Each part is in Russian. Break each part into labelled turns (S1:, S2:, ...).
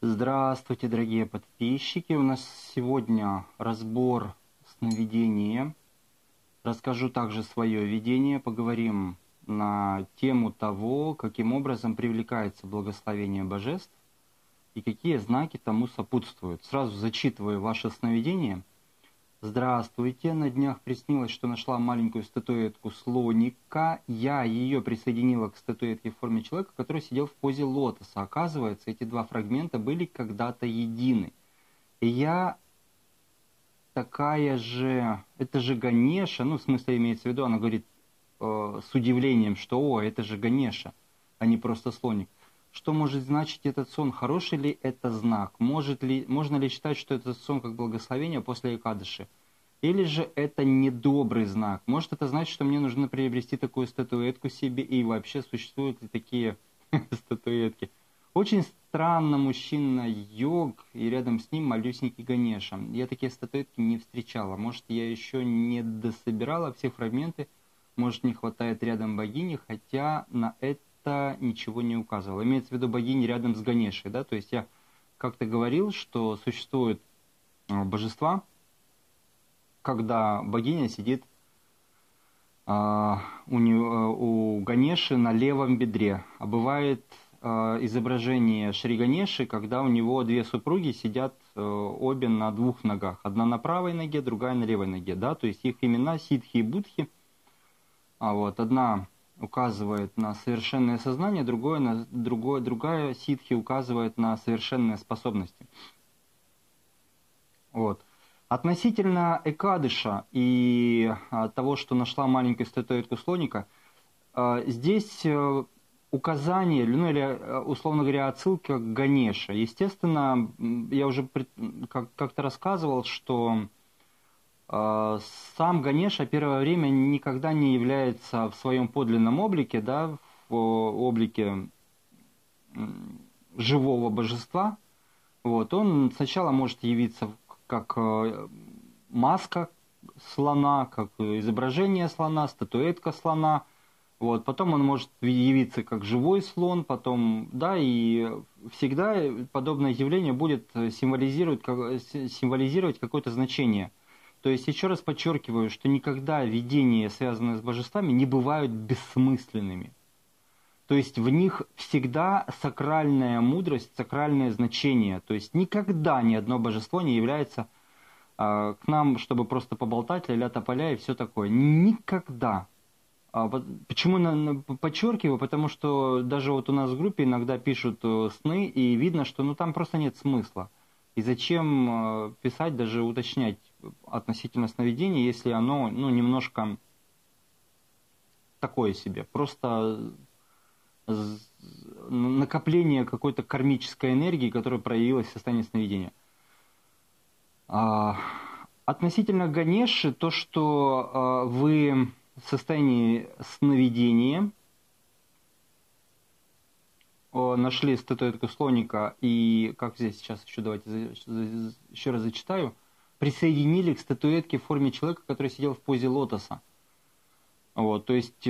S1: Здравствуйте, дорогие подписчики! У нас сегодня разбор сновидения. Расскажу также свое видение, поговорим на тему того, каким образом привлекается благословение божеств и какие знаки тому сопутствуют. Сразу зачитываю ваше сновидение. Здравствуйте! На днях приснилось, что нашла маленькую статуэтку слоника. Я ее присоединила к статуэтке в форме человека, который сидел в позе лотоса. Оказывается, эти два фрагмента были когда-то едины. И я такая же... Это же Ганеша, ну, в смысле имеется в виду, она говорит с удивлением, что «О, это же Ганеша, а не просто слоник». Что может значить этот сон? Хороший ли это знак? Можно ли считать, что этот сон как благословение после Экадыши? Или же это недобрый знак? Может это значит, что мне нужно приобрести такую статуэтку себе? И вообще существуют ли такие статуэтки? Очень странно, мужчина-йог, и рядом с ним малюсенький Ганеша. Я такие статуэтки не встречала. Может, я еще не дособирала все фрагменты, может, не хватает рядом богини, хотя на это ничего не указывал. Имеется в виду богини рядом с Ганешей, да? То есть я как-то говорил, что существуют божества, когда богиня сидит у Ганеши на левом бедре. А бывает изображение Шри Ганеши, когда у него две супруги сидят обе на двух ногах. Одна на правой ноге, другая на левой ноге. Да? То есть их имена Сидхи и Будхи. Одна указывает на совершенное сознание, другая ситхи указывает на совершенные способности. Относительно Экадыша и того, что нашла маленькую статуэтку слоника, здесь указание, ну или, условно говоря, отсылка к Ганеше. Естественно, я уже как-то рассказывал, что сам Ганеша первое время никогда не является в своем подлинном облике, да, в облике живого божества. Он сначала может явиться как маска слона, как изображение слона, статуэтка слона. Потом он может явиться как живой слон, потом, да, и всегда подобное явление будет символизировать какое-то значение. То есть, еще раз подчеркиваю, что никогда видения, связанные с божествами, не бывают бессмысленными. То есть, в них всегда сакральная мудрость, сакральное значение. То есть, никогда ни одно божество не является к нам, чтобы просто поболтать, ля-ля тополя и все такое. Никогда. Почему подчеркиваю? Потому что даже у нас в группе иногда пишут сны, и видно, что там просто нет смысла. И зачем писать, даже уточнять относительно сновидения, если оно немножко такое себе. Просто накопление какой-то кармической энергии, которая проявилась в состоянии сновидения. Относительно Ганеши, то, что вы в состоянии сновидения нашли статуэтку слоника и, как здесь сейчас еще, давайте еще раз зачитаю, присоединили к статуэтке в форме человека, который сидел в позе лотоса. То есть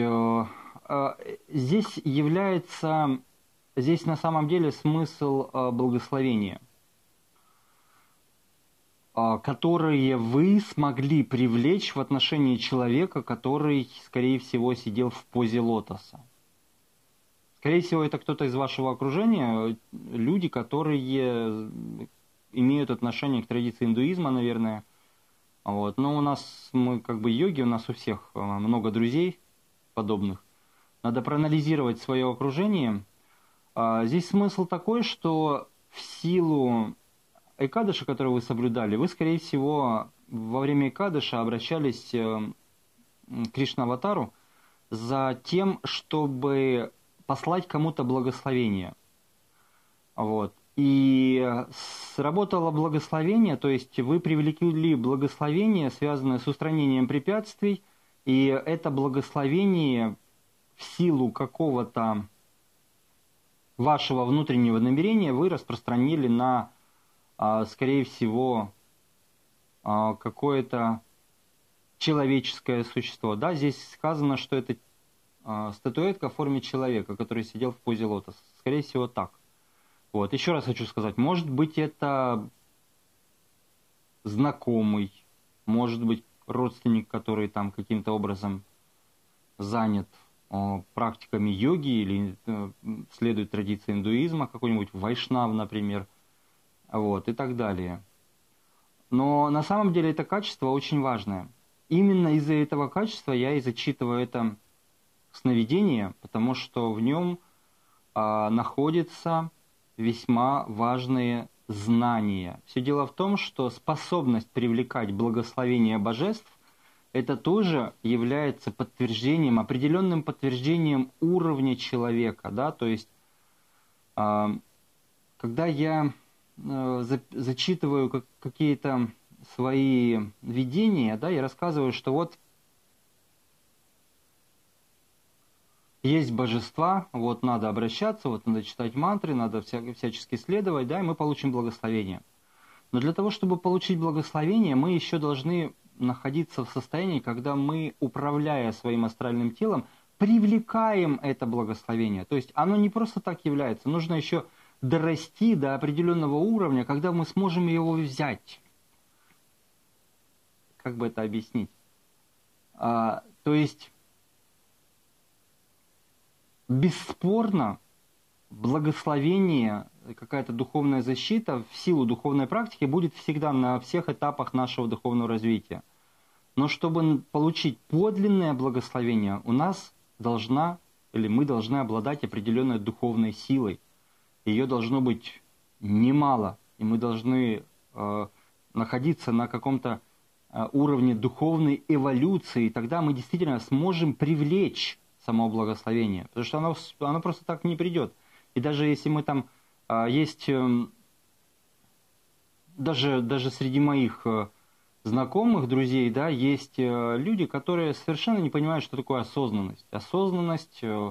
S1: здесь на самом деле смысл благословения, которые вы смогли привлечь в отношении человека, который, скорее всего, сидел в позе лотоса. Скорее всего, это кто-то из вашего окружения, люди, которые имеют отношение к традиции индуизма, наверное. Но у нас, мы как бы йоги, у нас у всех много друзей подобных. Надо проанализировать свое окружение. Здесь смысл такой, что в силу Экадыша, который вы соблюдали, вы, скорее всего, во время Экадыша обращались к Кришна-аватару за тем, чтобы послать кому-то благословение. И сработало благословение, то есть вы привлекли благословение, связанное с устранением препятствий, и это благословение в силу какого-то вашего внутреннего намерения вы распространили на, скорее всего, какое-то человеческое существо. Да, здесь сказано, что это статуэтка в форме человека, который сидел в позе лотоса. Скорее всего, так. Вот, еще раз хочу сказать, может быть это знакомый, может быть родственник, который там каким-то образом занят практиками йоги или следует традиции индуизма, какой-нибудь вайшнав, например, вот, и так далее. Но на самом деле это качество очень важное. Именно из-за этого качества я и зачитываю это сновидение, потому что в нем находятся весьма важные знания. Все дело в том, что способность привлекать благословение божеств это тоже является подтверждением, определенным подтверждением уровня человека. Да? То есть, когда я зачитываю какие-то свои видения, да, я рассказываю, что вот есть божества, вот надо обращаться, вот надо читать мантры, надо всячески следовать, да, и мы получим благословение. Но для того, чтобы получить благословение, мы еще должны находиться в состоянии, когда мы, управляя своим астральным телом, привлекаем это благословение. То есть оно не просто так является, нужно еще дорасти до определенного уровня, когда мы сможем его взять. Как бы это объяснить? То есть бесспорно благословение, какая-то духовная защита в силу духовной практики будет всегда на всех этапах нашего духовного развития. Но чтобы получить подлинное благословение, у нас должна, или мы должны обладать определенной духовной силой. Ее должно быть немало, и мы должны находиться на каком-то уровне духовной эволюции, и тогда мы действительно сможем привлечь само благословение, потому что оно просто так не придет. И даже если мы там есть, даже среди моих знакомых, друзей, да, есть люди, которые совершенно не понимают, что такое осознанность. Осознанность в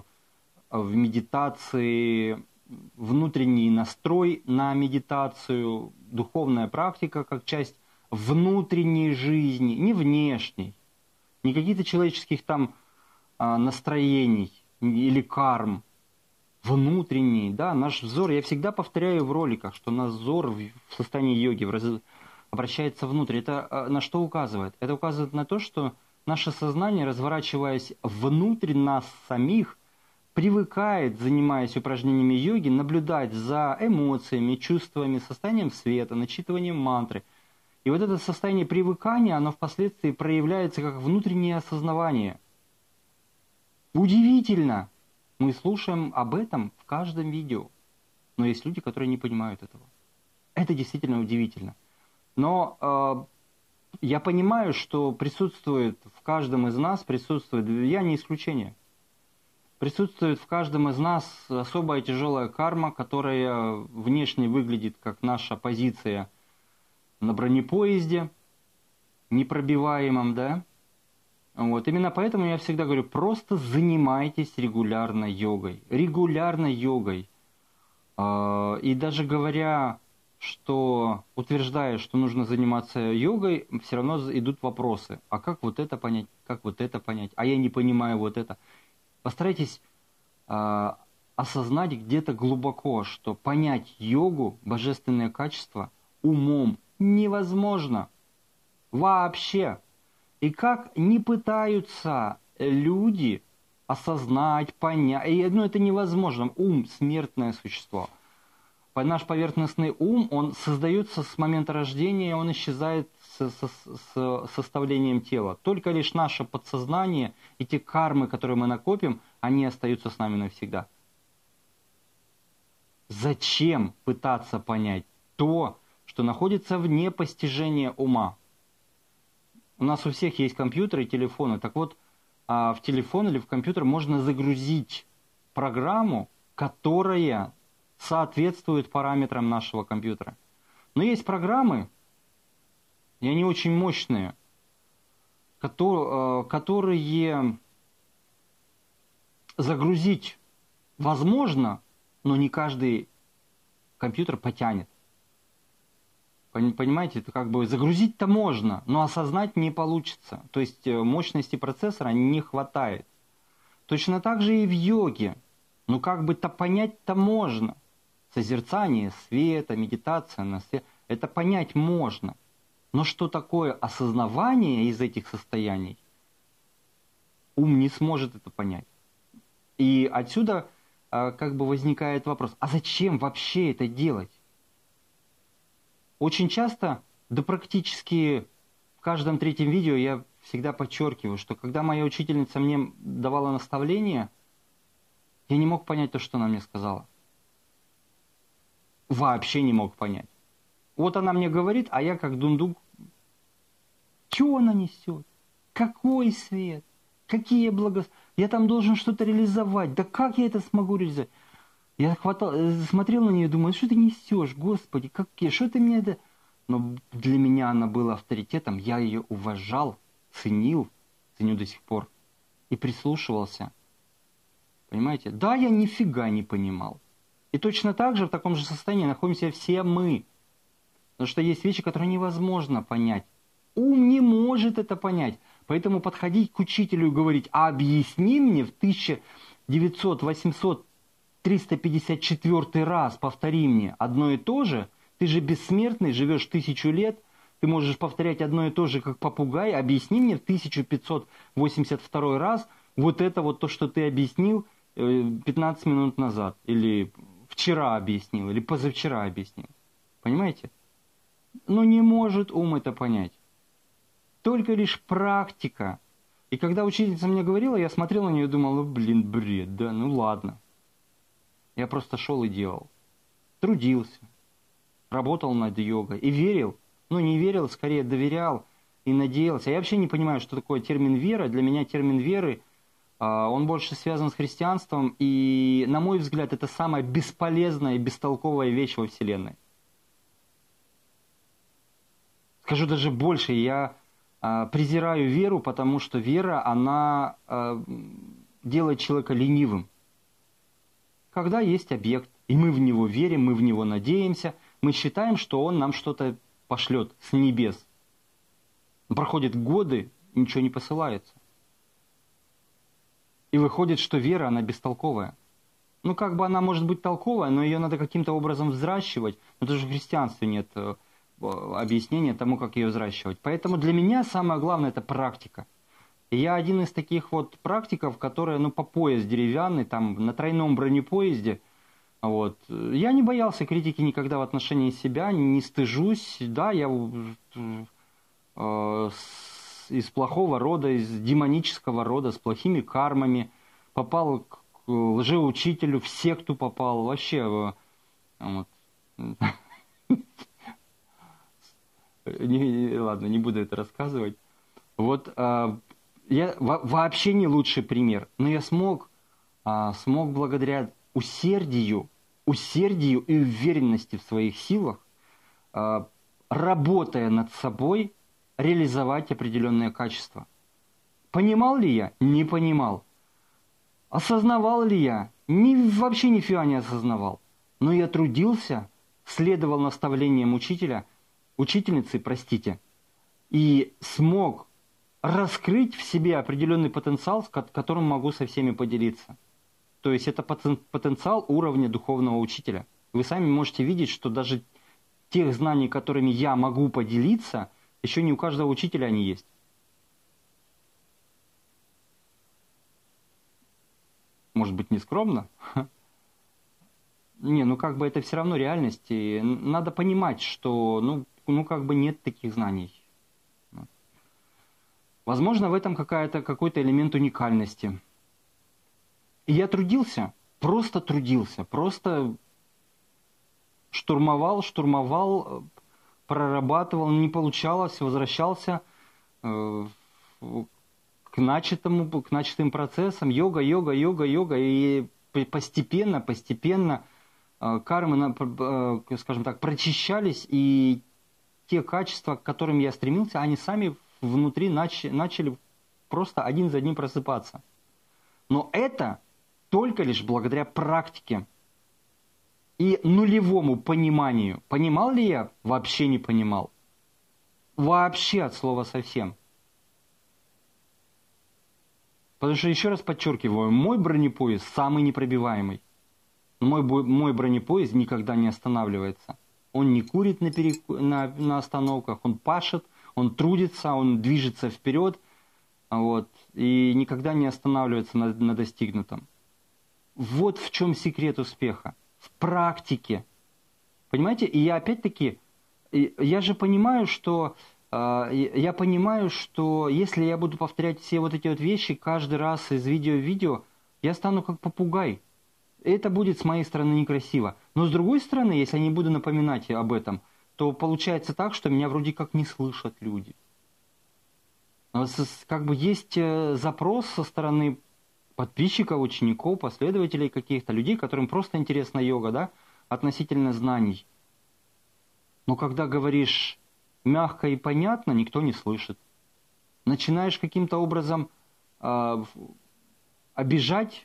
S1: медитации, внутренний настрой на медитацию, духовная практика как часть внутренней жизни, не внешней, не каких-то человеческих там настроений или карм, внутренний, да, наш взор, я всегда повторяю в роликах, что наш взор в состоянии йоги обращается внутрь. Это на что указывает? Это указывает на то, что наше сознание, разворачиваясь внутрь нас самих, привыкает, занимаясь упражнениями йоги, наблюдать за эмоциями, чувствами, состоянием света, начитыванием мантры. И вот это состояние привыкания, оно впоследствии проявляется как внутреннее осознавание. Удивительно! Мы слушаем об этом в каждом видео. Но есть люди, которые не понимают этого. Это действительно удивительно. Но я понимаю, что присутствует в каждом из нас, я не исключение, присутствует в каждом из нас особая тяжелая карма, которая внешне выглядит как наша позиция на бронепоезде, непробиваемом, да? Вот. Именно поэтому я всегда говорю, просто занимайтесь регулярно йогой. Регулярно йогой. И даже говоря, утверждая, что нужно заниматься йогой, все равно идут вопросы. А как вот это понять? Как вот это понять? А я не понимаю вот это. Постарайтесь осознать где-то глубоко, что понять йогу, божественное качество, умом невозможно. Вообще. И как не пытаются люди осознать, понять, это невозможно. Ум – смертное существо. Наш поверхностный ум, он создается с момента рождения, он исчезает с составлением тела. Только лишь наше подсознание и те кармы, которые мы накопим, они остаются с нами навсегда. Зачем пытаться понять то, что находится вне постижения ума? У нас у всех есть компьютеры и телефоны. Так вот, в телефон или в компьютер можно загрузить программу, которая соответствует параметрам нашего компьютера. Но есть программы, и они очень мощные, которые загрузить возможно, но не каждый компьютер потянет. Понимаете, это как бы загрузить-то можно, но осознать не получится. То есть мощности процессора не хватает. Точно так же и в йоге. Ну как бы-то понять-то можно. Созерцание света, медитация на свет, это понять можно. Но что такое осознавание из этих состояний, ум не сможет это понять. И отсюда как бы возникает вопрос, а зачем вообще это делать? Очень часто, да практически в каждом третьем видео я всегда подчеркиваю, что когда моя учительница мне давала наставление, я не мог понять то, что она мне сказала. Вообще не мог понять. Вот она мне говорит, а я как дундук, что она несет? Какой свет? Какие благословения? Я там должен что-то реализовать. Да как я это смогу реализовать? Я смотрел на нее и думал, что ты несешь, Господи, что ты мне это... Но для меня она была авторитетом, я ее уважал, ценил, ценю до сих пор, и прислушивался. Понимаете? Да, я нифига не понимал. И точно так же в таком же состоянии находимся все мы. Потому что есть вещи, которые невозможно понять. Ум не может это понять. Поэтому подходить к учителю и говорить, а объясни мне в 1900, 800, 354 раз, повтори мне одно и то же, ты же бессмертный, живешь 1000 лет, ты можешь повторять одно и то же, как попугай, объясни мне в 1582 раз вот это вот то, что ты объяснил 15 минут назад, или вчера объяснил, или позавчера объяснил. Понимаете? Но не может ум это понять. Только лишь практика. И когда учительница мне говорила, я смотрел на нее и думал, бред, да, ну ладно. Я просто шел и делал. Трудился. Работал над йогой. И верил. Ну, не верил, скорее доверял и надеялся. Я вообще не понимаю, что такое термин вера. Для меня термин веры, он больше связан с христианством. И, на мой взгляд, это самая бесполезная и бестолковая вещь во Вселенной. Скажу даже больше, я презираю веру, потому что вера, она делает человека ленивым. Когда есть объект, и мы в него верим, мы в него надеемся, мы считаем, что он нам что-то пошлет с небес. Проходят годы, ничего не посылается. И выходит, что вера, она бестолковая. Ну, как бы она может быть толковая, но ее надо каким-то образом взращивать. Но даже в христианстве нет объяснения тому, как ее взращивать. Поэтому для меня самое главное – это практика. И я один из таких вот практиков, которые, по пояс деревянный, там, на тройном бронепоезде. Вот. Я не боялся критики никогда в отношении себя, не стыжусь. Да, я из плохого рода, из демонического рода, с плохими кармами, попал к лжеучителю, в секту попал, вообще. Вот. Ладно, не буду это рассказывать. Вот я вообще не лучший пример, но я смог благодаря усердию и уверенности в своих силах, работая над собой, реализовать определенные качества. Понимал ли я? Не понимал. Осознавал ли я? Вообще нифига не осознавал. Но я трудился, следовал наставлениям учительницы, и смог раскрыть в себе определенный потенциал, с которым могу со всеми поделиться. То есть это потенциал уровня духовного учителя. Вы сами можете видеть, что даже тех знаний, которыми я могу поделиться, еще не у каждого учителя они есть. Может быть, не скромно? Не, как бы это все равно реальность. И надо понимать, что как бы нет таких знаний. Возможно, в этом какой-то элемент уникальности. И я трудился, просто штурмовал, прорабатывал, не получалось, возвращался к начатым процессам, йога, и постепенно кармы, скажем так, прочищались, и те качества, к которым я стремился, они сами внутри начали просто один за одним просыпаться. Но это только лишь благодаря практике и нулевому пониманию. Понимал ли я? Вообще не понимал. Вообще от слова совсем. Потому что, еще раз подчеркиваю, мой бронепояс самый непробиваемый. Мой бронепоезд никогда не останавливается. Он не курит на остановках, он пашет, он трудится, он движется вперед, вот, и никогда не останавливается на достигнутом. Вот в чем секрет успеха. В практике. Понимаете? И я опять-таки, я же понимаю, что если я буду повторять все вот эти вот вещи каждый раз из видео в видео, я стану как попугай. Это будет с моей стороны некрасиво. Но с другой стороны, если я не буду напоминать об этом, то получается так, что меня вроде как не слышат люди. Как бы есть запрос со стороны подписчиков, учеников, последователей каких-то, людей, которым просто интересна йога, да, относительно знаний. Но когда говоришь мягко и понятно, никто не слышит. Начинаешь каким-то образом обижать,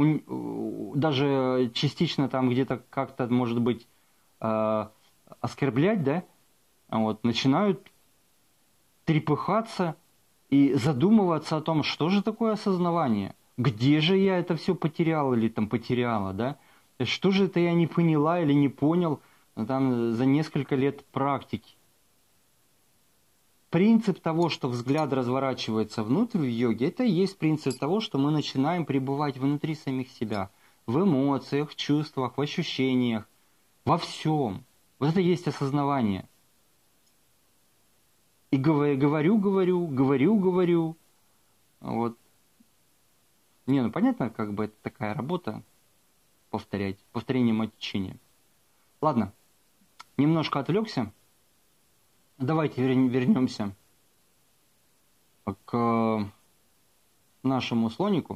S1: даже частично там где-то как-то, может быть, оскорблять, да, вот, начинают трепыхаться и задумываться о том, что же такое осознавание, где же я это все потерял или там потеряла, да, что же это я не поняла или не понял там, за несколько лет практики. Принцип того, что взгляд разворачивается внутрь в йоге, это и есть принцип того, что мы начинаем пребывать внутри самих себя, в эмоциях, в чувствах, в ощущениях, во всем. Вот это и есть осознавание. И говорю. Вот. Ну понятно, как бы это такая работа, повторять, повторение мать учения. Ладно, немножко отвлекся. Давайте вернемся к нашему слонику.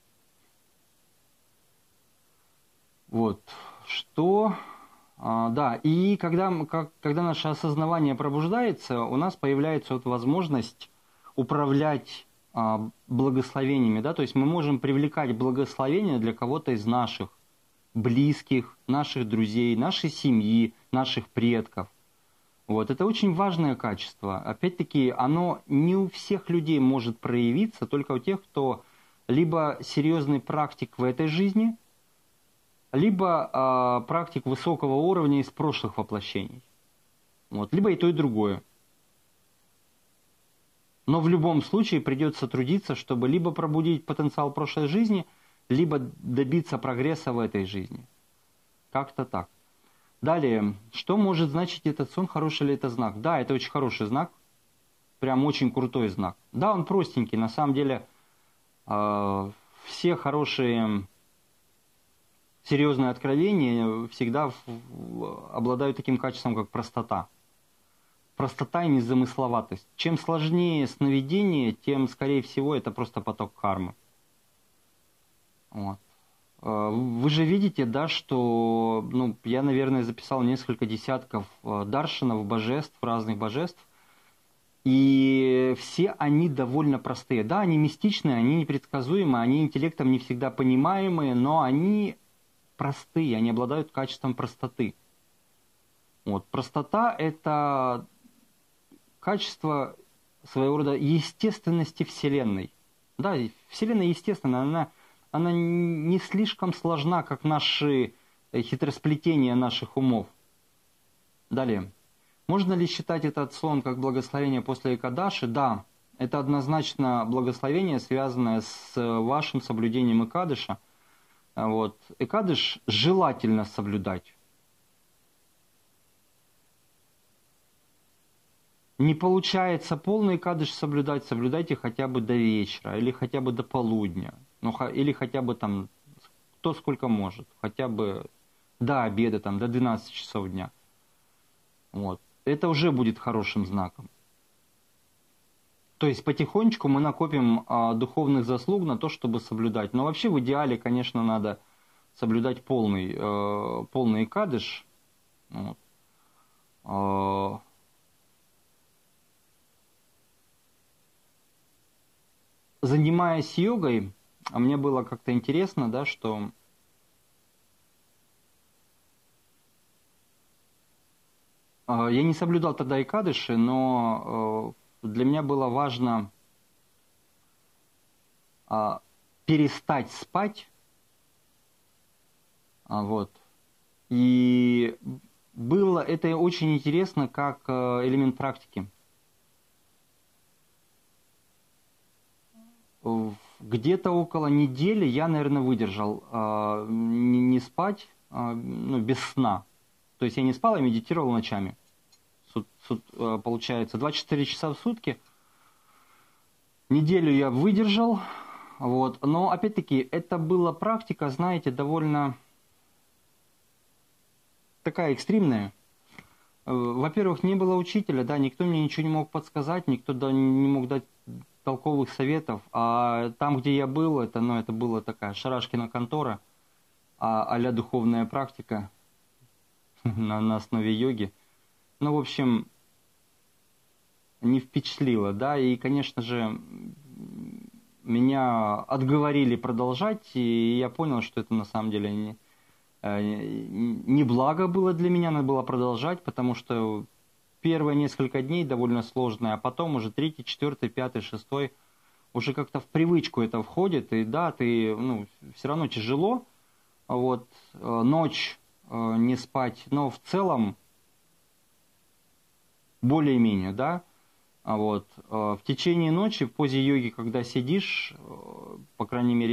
S1: Вот, что... Да, и когда наше осознавание пробуждается, у нас появляется вот возможность управлять благословениями, да, то есть мы можем привлекать благословения для кого-то из наших близких, наших друзей, нашей семьи, наших предков. Вот, это очень важное качество. Опять-таки, оно не у всех людей может проявиться, только у тех, кто либо серьезный практик в этой жизни, либо практик высокого уровня из прошлых воплощений. Вот, либо и то, и другое. Но в любом случае придется трудиться, чтобы либо пробудить потенциал прошлой жизни, либо добиться прогресса в этой жизни. Как-то так. Далее, что может значить этот сон, хороший ли это знак? Да, это очень хороший знак, прям очень крутой знак. Да, он простенький, на самом деле все хорошие, серьезные откровения всегда обладают таким качеством, как простота. Простота и незамысловатость. Чем сложнее сновидение, тем, скорее всего, это просто поток кармы. Вот. Вы же видите, да, что я, наверное, записал несколько десятков даршанов, божеств, разных божеств, и все они довольно простые. Да, они мистичные, они непредсказуемые, они интеллектом не всегда понимаемые, но они простые, они обладают качеством простоты. Вот. Простота – это качество своего рода естественности Вселенной. Да, Вселенная естественная, она не слишком сложна, как наши хитросплетения наших умов. Далее. Можно ли считать этот сон как благословение после Экадаши? Да, это однозначно благословение, связанное с вашим соблюдением Экадыша. Вот. Экадыш желательно соблюдать. Не получается полный Экадыш соблюдать, соблюдайте хотя бы до вечера, или хотя бы до полудня. Или хотя бы там, кто сколько может, хотя бы до обеда, там, до 12 часов дня. Вот. Это уже будет хорошим знаком. То есть потихонечку мы накопим духовных заслуг на то, чтобы соблюдать. Но вообще в идеале, конечно, надо соблюдать полный Экадыш. Вот. Занимаясь йогой, мне было как-то интересно, да, что я не соблюдал тогда Экадыши, но для меня было важно перестать спать Вот. И было это очень интересно как элемент практики. Где-то около недели я, наверное, выдержал не спать, ну, без сна. То есть я не спал, я медитировал ночами. Получается, 24 часа в сутки. Неделю я выдержал. Вот. Но, опять-таки, это была практика, знаете, довольно такая экстремная. Во-первых, не было учителя, да, никто мне ничего не мог подсказать, никто не мог дать толковых советов. А там, где я был, это была такая шарашкина контора, а-ля духовная практика на основе йоги. Ну, в общем, не впечатлило, да, и, конечно же, меня отговорили продолжать, и я понял, что это на самом деле не благо было для меня, надо было продолжать, потому что первые несколько дней довольно сложные, а потом уже 3, 4, 5, 6 уже как-то в привычку это входит, и да, ты, ну, все равно тяжело, вот, ночь не спать, но в целом более-менее, да, вот, в течение ночи в позе йоги, когда сидишь, по крайней мере,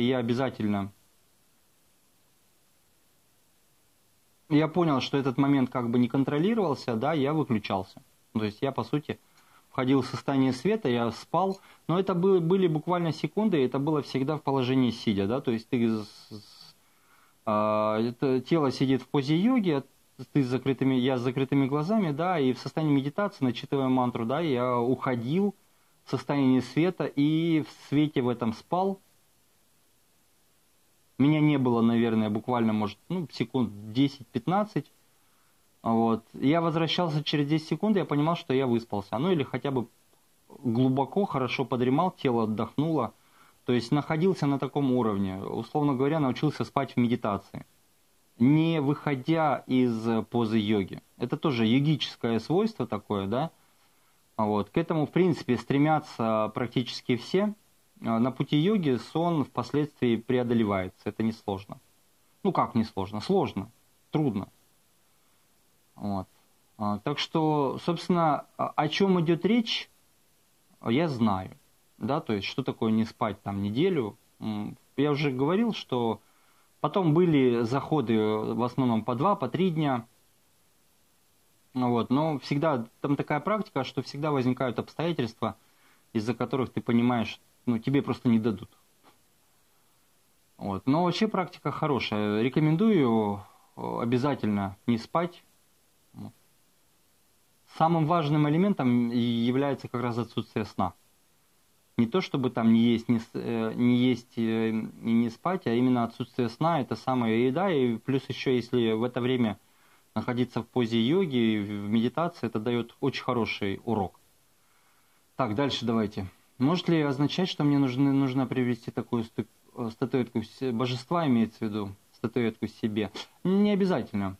S1: я понял, что этот момент как бы не контролировался, да, я выключался. То есть я, по сути, входил в состояние света, я спал, но это были буквально секунды, и это было всегда в положении сидя, да, то есть это тело сидит в позе йоги, я с закрытыми глазами, да, и в состоянии медитации, начитывая мантру, да, я уходил в состояние света и в свете в этом спал. Меня не было, наверное, буквально, может, секунд 10-15. Вот. Я возвращался через 10 секунд, я понимал, что я выспался. Ну или хотя бы глубоко, хорошо подремал, тело отдохнуло. То есть находился на таком уровне. Условно говоря, научился спать в медитации, не выходя из позы йоги. Это тоже йогическое свойство такое, да. Вот. К этому, в принципе, стремятся практически все. На пути йоги сон впоследствии преодолевается. Это несложно. Ну как несложно? Сложно, трудно. Вот. Так что, собственно, о чем идет речь, я знаю. Да, то есть, что такое не спать там неделю. Я уже говорил, что потом были заходы в основном по 2, по 3 дня. Вот. Но всегда там такая практика, что всегда возникают обстоятельства, из-за которых ты понимаешь, ну, тебе просто не дадут. Вот. Но вообще практика хорошая. Рекомендую обязательно не спать. Самым важным элементом является как раз отсутствие сна. Не то, чтобы там не есть и не спать, а именно отсутствие сна – это самая еда. И плюс еще, если в это время находиться в позе йоги, в медитации, это дает очень хороший урок. Так, дальше давайте. Может ли означать, что мне нужно приобрести такую статуэтку божества, имеется в виду, статуэтку себе? Не обязательно.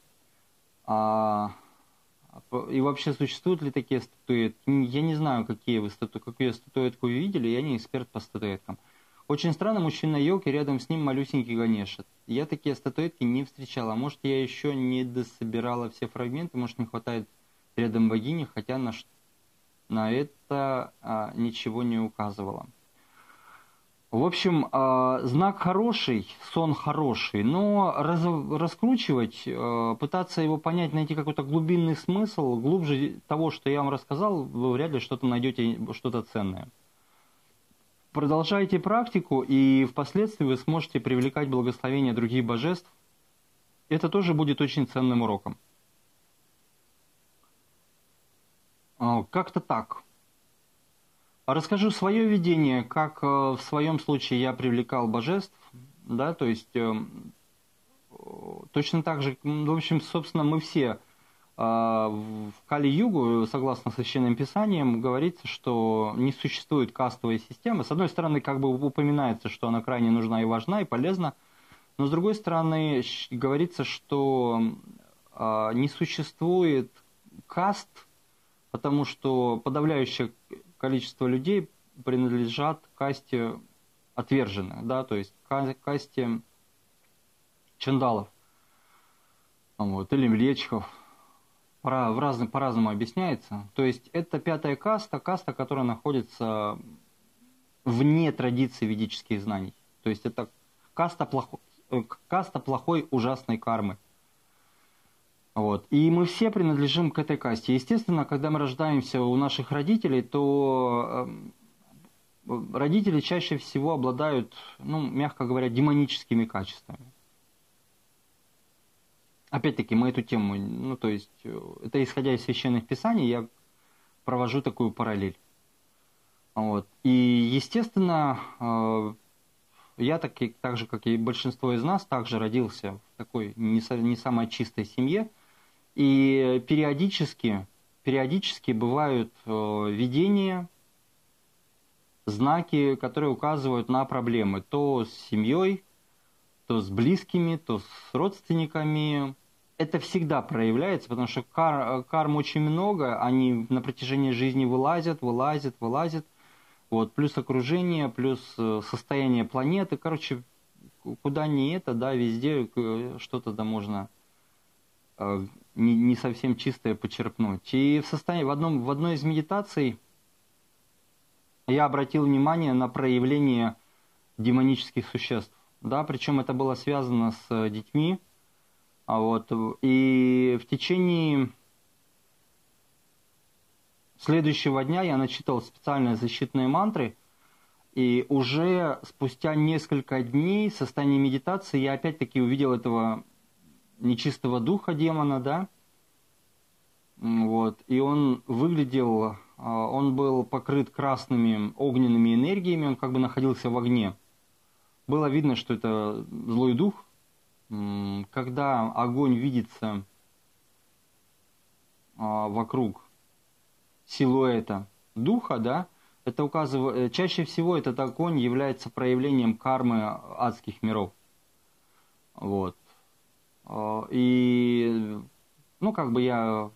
S1: И вообще существуют ли такие статуэтки? Я не знаю, какую статуэтку вы видели, я не эксперт по статуэткам. Очень странно, мужчина-йог, и рядом с ним малюсенький Ганеша. Я такие статуэтки не встречала. Может, я еще не дособирала все фрагменты, может, не хватает рядом богини, хотя на это ничего не указывало. В общем, знак хороший, сон хороший, но раскручивать, пытаться его понять, найти какой-то глубинный смысл, глубже того, что я вам рассказал, вы вряд ли что-то найдете, что-то ценное. Продолжайте практику, и впоследствии вы сможете привлекать благословение других божеств. Это тоже будет очень ценным уроком. Как-то так. Расскажу свое видение, как в своем случае я привлекал божеств, да, то есть точно так же, в общем, собственно, мы все в Кали-югу, согласно священным писаниям, говорится, что не существует кастовой системы. С одной стороны, как бы упоминается, что она крайне нужна и важна, и полезна, но с другой стороны, говорится, что не существует каст, потому что подавляющее количество людей принадлежат касте отверженных, да, то есть касте чандалов. вот, или Млечхов. По-разному объясняется. То есть это пятая каста, которая находится вне традиции ведических знаний. То есть это каста плохой ужасной кармы. Вот. И мы все принадлежим к этой касте. Естественно, когда мы рождаемся у наших родителей, то родители чаще всего обладают, ну, мягко говоря, демоническими качествами. Опять-таки, мы эту тему, ну, то есть, это исходя из священных писаний, я провожу такую параллель. Вот. И, естественно, я так же, как и большинство из нас, также родился в такой не самой чистой семье. И периодически бывают видения, знаки, которые указывают на проблемы. То с семьей, то с близкими, то с родственниками. Это всегда проявляется, потому что карм очень много, они на протяжении жизни вылазят. Вот, плюс окружение, плюс состояние планеты. Короче, куда ни это, да, везде что-то да можно не совсем чистое почерпнуть. И в одной из медитаций я обратил внимание на проявление демонических существ. Да, причем это было связано с детьми. Вот, и в течение следующего дня я начитал специальные защитные мантры, и уже спустя несколько дней в состоянии медитации я опять-таки увидел этого нечистого духа демона, да, вот, и он выглядел, он был покрыт красными огненными энергиями, он как бы находился в огне. Было видно, что это злой дух. Когда огонь видится вокруг силуэта духа, да, это указывает, чаще всего этот огонь является проявлением кармы адских миров. Вот. И, ну, как бы я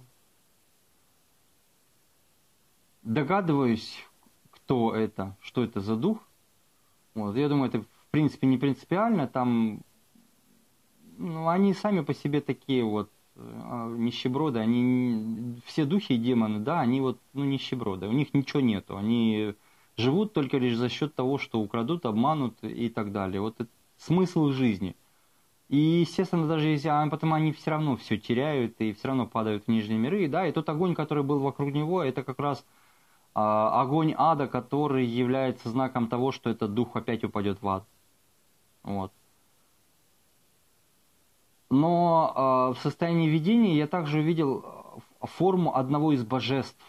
S1: догадываюсь, кто это, что это за дух. Вот. Я думаю, это в принципе не принципиально, там, ну, они сами по себе такие вот нищеброды, они все духи и демоны, да, они вот, ну, нищеброды, у них ничего нету, они живут только лишь за счет того, что украдут, обманут и так далее. Вот это смысл их жизни. И, естественно, даже если потом они все равно все теряют и все равно падают в нижние миры, да, и тот огонь, который был вокруг него, это как раз огонь ада, который является знаком того, что этот дух опять упадет в ад. Вот. Но в состоянии видения я также увидел форму одного из божеств.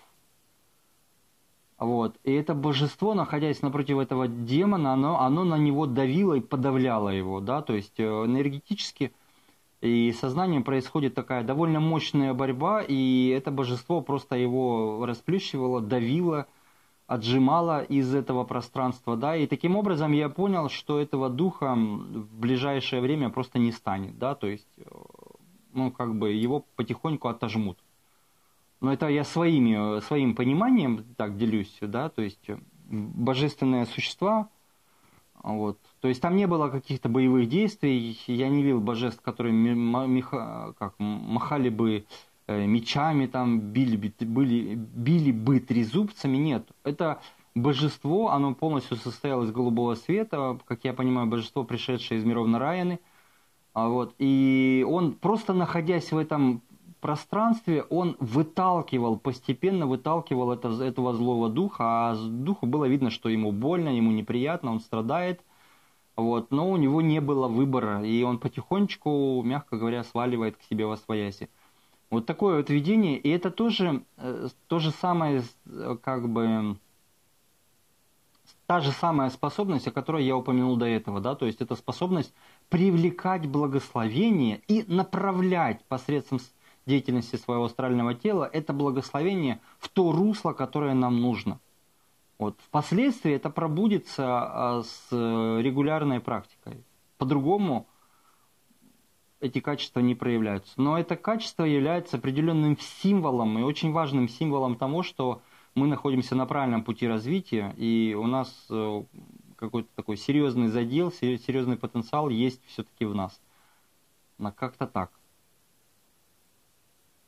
S1: Вот. И это божество, находясь напротив этого демона, оно на него давило и подавляло его. Да? То есть энергетически и сознанием происходит такая довольно мощная борьба, и это божество просто его расплющивало, давило, отжимало из этого пространства. Да? И таким образом я понял, что этого духа в ближайшее время просто не станет. Да? То есть, ну, как бы его потихоньку отожмут. Но это я своим пониманием так делюсь, да, то есть божественные существа, вот. То есть там не было каких-то боевых действий, я не видел божеств, которые махали бы мечами, там, били бы трезубцами, нет. Это божество, оно полностью состояло из голубого света, как я понимаю, божество, пришедшее из миров Нараяны, вот. И он, просто находясь в этом пространстве, он постепенно выталкивал этого злого духа, а духу было видно, что ему больно, ему неприятно, он страдает, вот, но у него не было выбора, и он потихонечку, мягко говоря, сваливает к себе восвояси. Вот такое вот видение, и это тоже то же самое, как бы, та же самая способность, о которой я упомянул до этого, да, то есть это способность привлекать благословение и направлять посредством деятельности своего астрального тела это благословение в то русло, которое нам нужно. Вот. Впоследствии это пробудится с регулярной практикой. По-другому эти качества не проявляются. Но это качество является определенным символом и очень важным символом того, что мы находимся на правильном пути развития, и у нас какой-то такой серьезный задел, серьезный потенциал есть все-таки в нас. Но как-то так.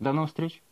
S1: До новых встреч!